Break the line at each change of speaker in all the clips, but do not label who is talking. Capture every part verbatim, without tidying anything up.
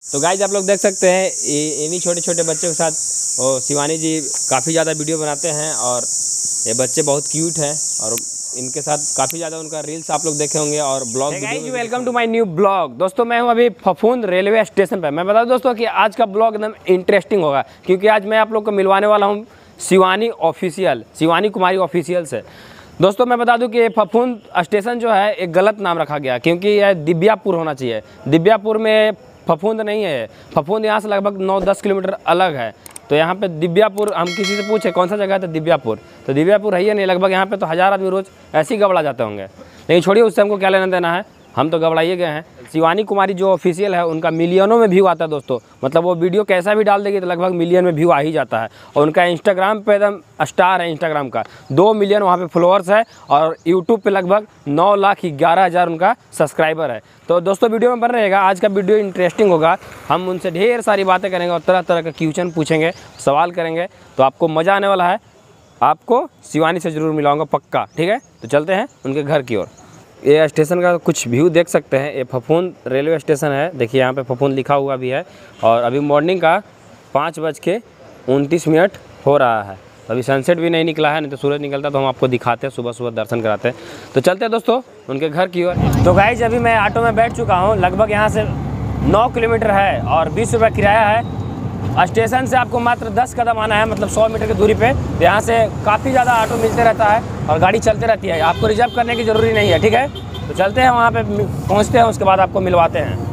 तो गाइज आप लोग देख सकते हैं इन्हीं छोटे छोटे बच्चों के साथ और शिवानी जी काफ़ी ज़्यादा वीडियो बनाते हैं और ये बच्चे बहुत क्यूट हैं और इनके साथ काफ़ी ज़्यादा उनका रील्स आप लोग देखे होंगे और blog. Guys welcome to my new blog. दोस्तों मैं हूं अभी फफूंद रेलवे स्टेशन पर। मैं बता दूं दोस्तों कि आज का ब्लॉग एकदम इंटरेस्टिंग होगा क्योंकि आज मैं आप लोग को मिलवाने वाला हूँ शिवानी ऑफिशियल शिवानी कुमारी ऑफिशियल से। दोस्तों मैं बता दूं कि फफूंद स्टेशन जो है एक गलत नाम रखा गया क्योंकि यह दिव्यापुर होना चाहिए। दिव्यापुर में फफूंद नहीं है। फफूंद यहाँ से लगभग नौ दस किलोमीटर अलग है। तो यहाँ पे दिव्यापुर, हम किसी से पूछे कौन सा जगह है तो दिव्यापुर, तो दिव्यापुर है ही नहीं। लगभग यहाँ पे तो हज़ार आदमी रोज़ ऐसे ही घबरा जाते होंगे, लेकिन छोड़िए उससे हमको क्या लेना देना है, हम तो घबराइए गए हैं। शिवानी कुमारी जो ऑफिशियल है उनका मिलियनों में व्यू आता है दोस्तों। मतलब वो वीडियो कैसा भी डाल देगी तो लगभग मिलियन में व्यू आ ही जाता है। और उनका इंस्टाग्राम पे एकदम स्टार है, इंस्टाग्राम का दो मिलियन वहाँ पे फॉलोअर्स है और यूट्यूब पे लगभग नौ लाख ग्यारह हज़ार उनका सब्सक्राइबर है। तो दोस्तों वीडियो में बन रहेगा, आज का वीडियो इंटरेस्टिंग होगा। हम उनसे ढेर सारी बातें करेंगे और तरह तरह के क्वेश्चन पूछेंगे, सवाल करेंगे, तो आपको मज़ा आने वाला है। आपको शिवानी से ज़रूर मिलाऊंगा पक्का, ठीक है। तो चलते हैं उनके घर की ओर। ये स्टेशन का कुछ व्यू देख सकते हैं। ये फफूंद रेलवे स्टेशन है, देखिए यहाँ पे फफूंद लिखा हुआ भी है। और अभी मॉर्निंग का पाँच बज के उनतीस मिनट हो रहा है। अभी सनसेट भी नहीं निकला है, नहीं तो सूरज निकलता तो हम आपको दिखाते हैं, सुबह सुबह दर्शन कराते हैं। तो चलते हैं दोस्तों उनके घर की ओर। तो गाइज अभी मैं ऑटो में बैठ चुका हूँ, लगभग यहाँ से नौ किलोमीटर है और बीस रुपये किराया है। स्टेशन से आपको मात्र दस कदम आना है, मतलब सौ मीटर की दूरी पे। तो यहाँ से काफ़ी ज़्यादा ऑटो मिलते रहता है और गाड़ी चलती रहती है, आपको रिजर्व करने की ज़रूरी नहीं है, ठीक है। तो चलते हैं वहाँ पे पहुँचते हैं, उसके बाद आपको मिलवाते हैं।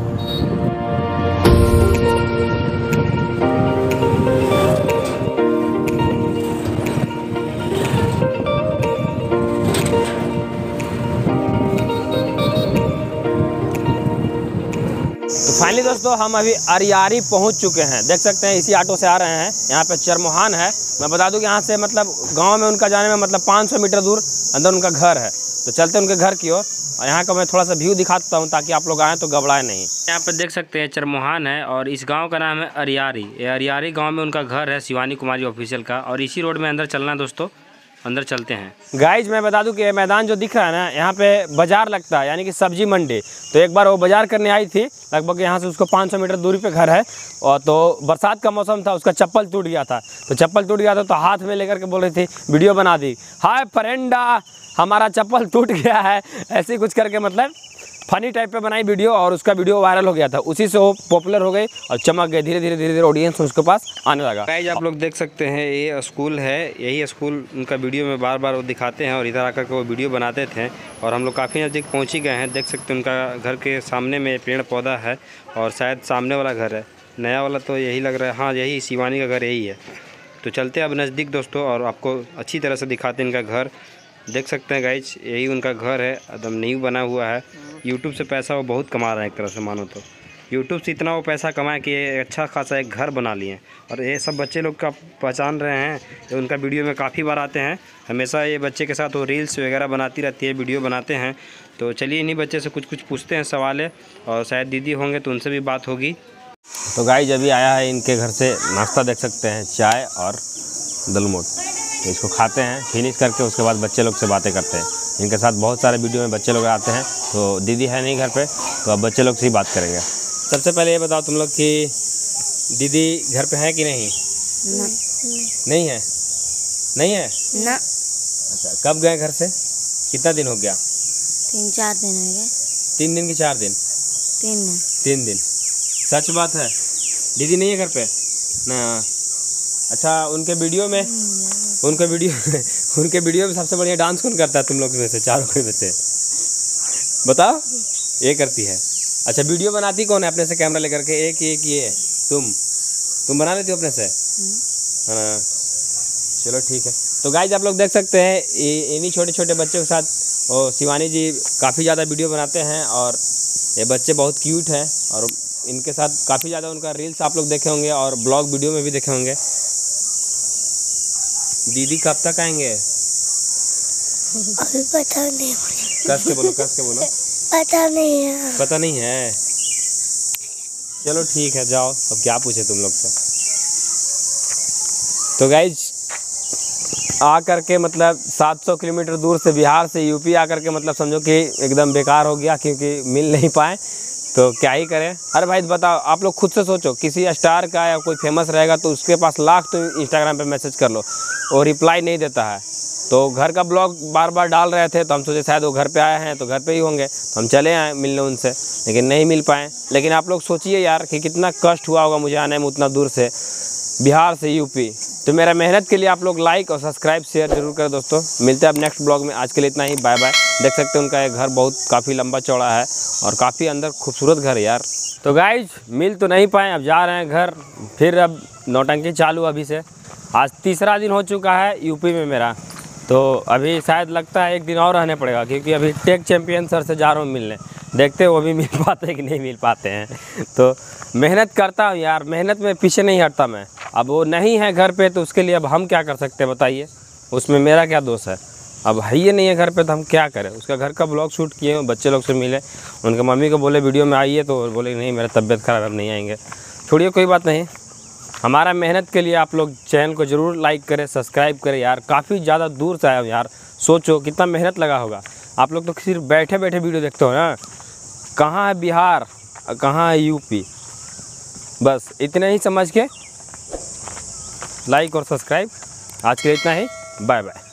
तो फाइनली दोस्तों हम अभी अरियारी पहुंच चुके हैं, देख सकते हैं इसी ऑटो से आ रहे हैं। यहाँ पे चरमोहान है। मैं बता दूं कि यहाँ से मतलब गांव में उनका जाने में मतलब पाँच सौ मीटर दूर अंदर उनका घर है। तो चलते हैं उनके घर की ओर और यहाँ का मैं थोड़ा सा व्यू दिखाता हूँ ताकि आप लोग आएँ तो घबराए नहीं। यहाँ पे देख सकते हैं चरमोहान है और इस गाँव का नाम है अरियारी। ये अरियारी गाँव में उनका घर है शिवानी कुमारी ऑफिशियल का, और इसी रोड में अंदर चलना है दोस्तों। अंदर चलते हैं। गाइज मैं बता दूं कि ये मैदान जो दिख रहा है ना, यहाँ पे बाजार लगता है, यानी कि सब्जी मंडी। तो एक बार वो बाजार करने आई थी, लगभग यहाँ से उसको पाँच सौ मीटर दूरी पे घर है। और तो बरसात का मौसम था, उसका चप्पल टूट गया था। तो चप्पल टूट गया था तो हाथ में लेकर के बोल रही थी वीडियो बना दी, हाय फ्रेंडा हमारा चप्पल टूट गया है, ऐसे कुछ करके मतलब फनी टाइप पे बनाई वीडियो और उसका वीडियो वायरल हो गया था। उसी से वो पॉपुलर हो गई और चमक गए, धीरे धीरे धीरे धीरे ऑडियंस उसके पास आने लगा। गाइस आप लोग देख सकते हैं ये स्कूल है, यही स्कूल उनका वीडियो में बार बार वो दिखाते हैं और इधर आकर के वो वीडियो बनाते थे। और हम लोग काफ़ी नज़दीक पहुँच ही गए हैं, देख सकते हैं उनका घर के सामने में पेड़ पौधा है और शायद सामने वाला घर है, नया वाला तो यही लग रहा है। हाँ यही शिवानी का घर यही है। तो चलते हैं अब नज़दीक दोस्तों और आपको अच्छी तरह से दिखाते हैं इनका घर। देख सकते हैं गाइज यही उनका घर है, एकदम न्यू बना हुआ है। यूट्यूब से पैसा वो बहुत कमा रहे हैं एक तरह से मानो तो। यूट्यूब से इतना वो पैसा कमाए कि ये अच्छा खासा एक घर बना लिए। और ये सब बच्चे लोग का पहचान रहे हैं, ये उनका वीडियो में काफ़ी बार आते हैं। हमेशा ये बच्चे के साथ वो रील्स वगैरह बनाती रहती है, वीडियो बनाते हैं। तो चलिए इन्हीं बच्चे से कुछ कुछ पूछते हैं सवाल है, और शायद दीदी होंगे तो उनसे भी बात होगी। तो गाइज अभी आया है इनके घर से नाश्ता, देख सकते हैं चाय और दलमोट। तो इसको खाते हैं, फिनिश करके उसके बाद बच्चे लोग से बातें करते हैं। इनके साथ बहुत सारे वीडियो में बच्चे लोग आते हैं। तो दीदी है नहीं घर पे, तो अब बच्चे लोग से ही बात करेंगे। सबसे पहले ये बताओ तुम लोग कि दीदी घर पे है कि नहीं?
ना।
नहीं है? नहीं है
ना।
अच्छा कब गए घर से? कितना दिन हो गया?
तीन चार दिन हो गए।
तीन दिन की चार दिन?
तीन दिन।
तीन दिन। सच बात है दीदी नहीं है घर पे ना? अच्छा उनके वीडियो में उनके वीडियो उनके वीडियो में सबसे बढ़िया डांस कौन करता है तुम लोग में से, चारों में से बताओ? ये करती है। अच्छा वीडियो बनाती कौन है अपने से कैमरा लेकर के? एक एक ये तुम तुम बना लेती हो अपने से? हाँ चलो ठीक है। तो गाइज आप लोग देख सकते हैं इन्हीं छोटे छोटे बच्चों के साथ और शिवानी जी काफ़ी ज़्यादा वीडियो बनाते हैं और ये बच्चे बहुत क्यूट हैं और इनके साथ काफ़ी ज़्यादा उनका रील्स आप लोग देखे होंगे और ब्लॉग वीडियो में भी देखे होंगे। दीदी कब तक आएंगे?
अभी पता नहीं मुझे।
कस के बोलो, कस के बोलो।
पता नहीं है।
पता नहीं है? चलो ठीक है जाओ, अब क्या पूछे तुम लोग से। तो गाइज आ करके मतलब सात सौ किलोमीटर दूर से बिहार से यूपी आकर के मतलब समझो कि एकदम बेकार हो गया क्योंकि मिल नहीं पाए। तो क्या ही करें। अरे भाई बताओ, आप लोग खुद से सोचो, किसी स्टार का या कोई फेमस रहेगा तो उसके पास लाख तो इंस्टाग्राम पे मैसेज कर लो, और रिप्लाई नहीं देता है। तो घर का ब्लॉग बार बार डाल रहे थे तो हम सोचे शायद वो घर पे आए हैं तो घर पे ही होंगे, तो हम चले आए मिलने उनसे, लेकिन नहीं मिल पाए। लेकिन आप लोग सोचिए यार कि कितना कष्ट हुआ होगा मुझे आने में उतना दूर से, बिहार से यूपी। तो मेरा मेहनत के लिए आप लोग लाइक और सब्सक्राइब शेयर जरूर करें दोस्तों। मिलते हैं अब नेक्स्ट ब्लॉग में, आज के लिए इतना ही, बाय बाय। देख सकते हैं उनका एक घर बहुत काफ़ी लंबा चौड़ा है और काफ़ी अंदर खूबसूरत घर है यार। तो गाइज मिल तो नहीं पाए, अब जा रहे हैं घर, फिर अब नौटंकी चालू अभी से। आज तीसरा दिन हो चुका है यूपी में मेरा, तो अभी शायद लगता है एक दिन और रहने पड़ेगा, क्योंकि अभी टेक चैम्पियन सर से जा रहा हूँ मिलने, देखते हैं वो भी मिल पाते हैं कि नहीं मिल पाते हैं। तो मेहनत करता हूँ यार, मेहनत में पीछे नहीं हटता मैं। अब वो नहीं है घर पे तो उसके लिए अब हम क्या कर सकते हैं बताइए, उसमें मेरा क्या दोष है। अब है ये नहीं है घर पे तो हम क्या करें। उसका घर का ब्लॉग शूट किए, बच्चे लोग से मिले, उनके मम्मी को बोले वीडियो में आइए, तो बोले नहीं मेरा तबीयत ख़राब है, अब नहीं आएंगे। छोड़िए कोई बात नहीं, हमारा मेहनत के लिए आप लोग चैनल को ज़रूर लाइक करें, सब्सक्राइब करें यार। काफ़ी ज़्यादा दूर से आया यार, सोचो कितना मेहनत लगा होगा। आप लोग तो सिर्फ बैठे बैठे वीडियो देखते हो ना, कहाँ है बिहार कहाँ है यूपी, बस इतने ही समझ के लाइक और सब्सक्राइब। आज के लिए इतना ही, बाय बाय।